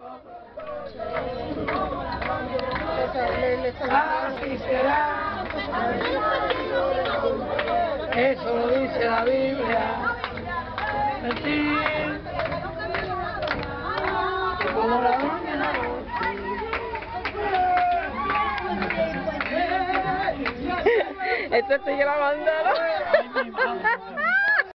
Así será. Eso lo dice la Biblia. Mentir. Como la mañana. Esto estoy grabando, ¿no?